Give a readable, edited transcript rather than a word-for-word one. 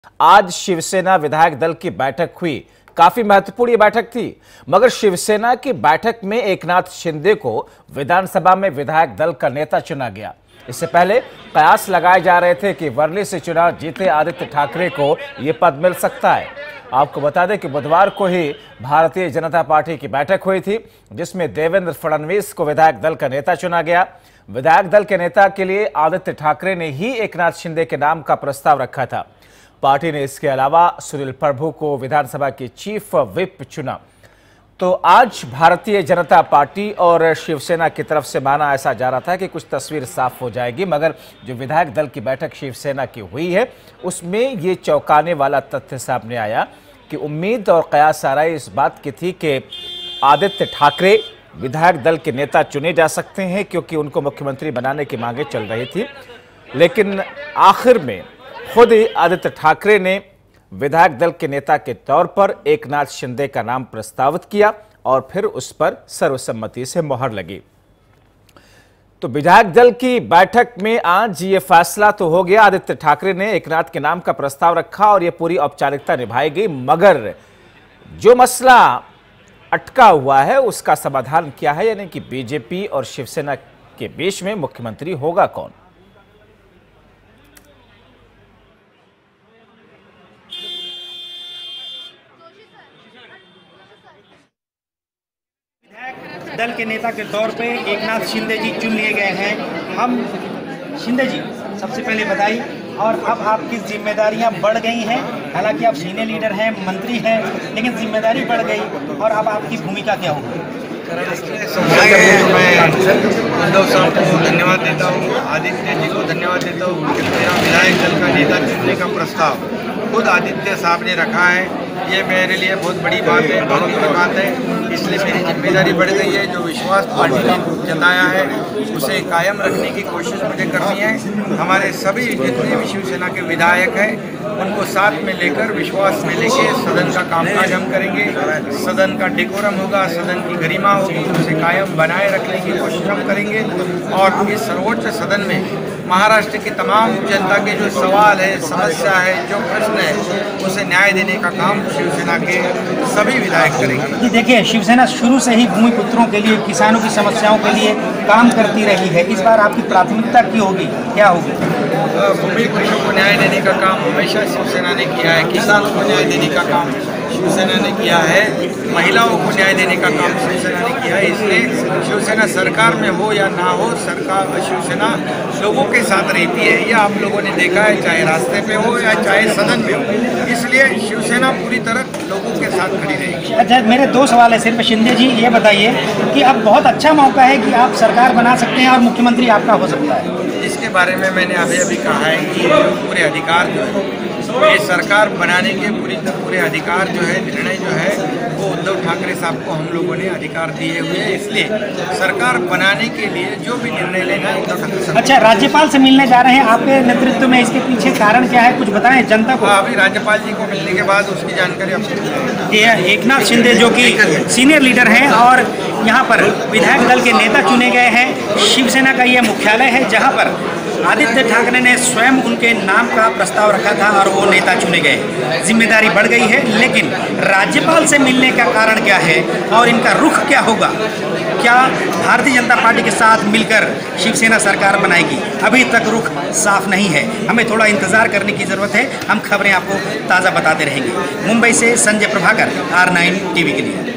आज शिवसेना विधायक दल की बैठक हुई। काफी महत्वपूर्ण ये बैठक थी, मगर शिवसेना की बैठक में एकनाथ शिंदे को विधानसभा में विधायक दल का नेता चुना गया। इससे पहले कयास लगाए जा रहे थे कि वर्ली से चुनाव जीते आदित्य ठाकरे को यह पद मिल सकता है। आपको बता दें कि बुधवार को ही भारतीय जनता पार्टी की बैठक हुई थी, जिसमें देवेंद्र फडणवीस को विधायक दल का नेता चुना गया। विधायक दल के नेता के लिए आदित्य ठाकरे ने ही एकनाथ शिंदे के नाम का प्रस्ताव रखा था। पार्टी ने इसके अलावा सुनील प्रभु को विधानसभा की चीफ विप चुना। तो आज भारतीय जनता पार्टी और शिवसेना की तरफ से माना ऐसा जा रहा था कि कुछ तस्वीर साफ हो जाएगी, मगर जो विधायक दल की बैठक शिवसेना की हुई है उसमें ये चौंकाने वाला तथ्य सामने आया कि उम्मीद और कयास आराई इस बात की थी कि आदित्य ठाकरे विधायक दल के नेता चुने जा सकते हैं, क्योंकि उनको मुख्यमंत्री बनाने की मांगे चल रही थी। लेकिन आखिर में खुद ही आदित्य ठाकरे ने विधायक दल के नेता के तौर पर एकनाथ शिंदे का नाम प्रस्तावित किया और फिर उस पर सर्वसम्मति से मोहर लगी। तो विधायक दल की बैठक में आज ये फैसला तो हो गया, आदित्य ठाकरे ने एकनाथ के नाम का प्रस्ताव रखा और ये पूरी औपचारिकता निभाई गई। मगर जो मसला अटका हुआ है उसका समाधान क्या है, यानी कि बीजेपी और शिवसेना के बीच में मुख्यमंत्री होगा कौन। दल के नेता के तौर पे एकनाथ शिंदे जी चुन लिए गए हैं। हम शिंदे जी, सबसे पहले बधाई। और अब आपकी जिम्मेदारियां बढ़ गई हैं, हालांकि आप सीनियर लीडर हैं, मंत्री हैं, लेकिन जिम्मेदारी बढ़ गई और अब आपकी भूमिका क्या होगी? मैं उद्धव साहब को धन्यवाद देता हूँ, आदित्य जी को धन्यवाद देता हूँ कि मेरा विधायक दल का नेता चुनने का प्रस्ताव खुद आदित्य साहब ने रखा है। ये मेरे लिए बहुत बड़ी बात है, गौरव की बात है। इसलिए मेरी जिम्मेदारी बढ़ गई है। जो विश्वास पार्टी ने जताया है उसे कायम रखने की कोशिश मुझे करनी है। हमारे सभी जितने भी शिवसेना के विधायक हैं उनको साथ में लेकर, विश्वास में लेके सदन का कामकाज हम करेंगे। सदन का डेकोरम होगा, सदन की गरिमा होगी, उसे कायम बनाए रखने की कोशिश हम करेंगे। और इस सर्वोच्च सदन में महाराष्ट्र की तमाम जनता के जो सवाल है, समस्या है, जो प्रश्न है, उसे न्याय देने का काम शिवसेना के सभी विधायक करेंगे। देखिए, शिवसेना शुरू से ही भूमिपुत्रों के लिए, किसानों की समस्याओं के लिए काम करती रही है। इस बार आपकी प्राथमिकता की होगी, क्या होगी? भूमिपुत्रों को न्याय देने का काम हमेशा शिवसेना ने किया है। किसानों को न्याय देने का काम शिवसेना ने किया है। महिलाओं को न्याय देने का काम शिवसेना ने किया है। इसलिए शिवसेना सरकार में हो या ना हो, सरकार शिवसेना लोगों के साथ रहती है। ये आप लोगों ने देखा है, चाहे रास्ते पे हो या चाहे सदन में हो। इसलिए शिवसेना पूरी तरह लोगों के साथ खड़ी रहेगी। अच्छा, मेरे दो सवाल है सिर्फ। शिंदे जी, ये बताइए कि अब बहुत अच्छा मौका है कि आप सरकार बना सकते हैं और मुख्यमंत्री आपका हो सकता है। इसके बारे में मैंने अभी कहा है कि पूरे अधिकार जो है, ये सरकार बनाने के पूरे अधिकार जो है, निर्णय जो है, वो उद्धव ठाकरे साहब को हम लोगों ने अधिकार दिए हुए हैं। इसलिए सरकार बनाने के लिए जो भी निर्णय लेना है उद्धव ठाकरे साहब। अच्छा, राज्यपाल से मिलने जा रहे हैं आपके नेतृत्व में, इसके पीछे कारण क्या है, कुछ बताएं जनता को। अभी राज्यपाल जी को मिलने के बाद उसकी जानकारी आपको। ये एकनाथ शिंदे जो कि सीनियर लीडर हैं और यहाँ पर विधायक दल के नेता चुने गए हैं। शिवसेना का ये मुख्यालय है जहाँ पर आदित्य ठाकरे ने स्वयं उनके नाम का प्रस्ताव रखा था और वो नेता चुने गए। जिम्मेदारी बढ़ गई है, लेकिन राज्यपाल से मिलने का कारण क्या है और इनका रुख क्या होगा? क्या भारतीय जनता पार्टी के साथ मिलकर शिवसेना सरकार बनाएगी? अभी तक रुख साफ नहीं है, हमें थोड़ा इंतजार करने की ज़रूरत है। हम खबरें आपको ताज़ा बताते रहेंगे। मुंबई से संजय प्रभाकर, R9 टीवी के लिए।